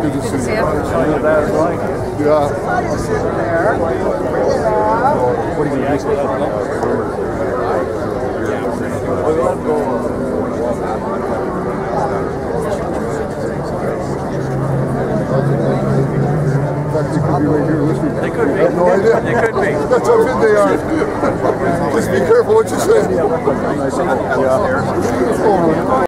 Good to see you. Yeah. Yeah. What did he actually They could be right here listening. They could be. I have no idea. They could be. That's how good they are. Just be careful what you say.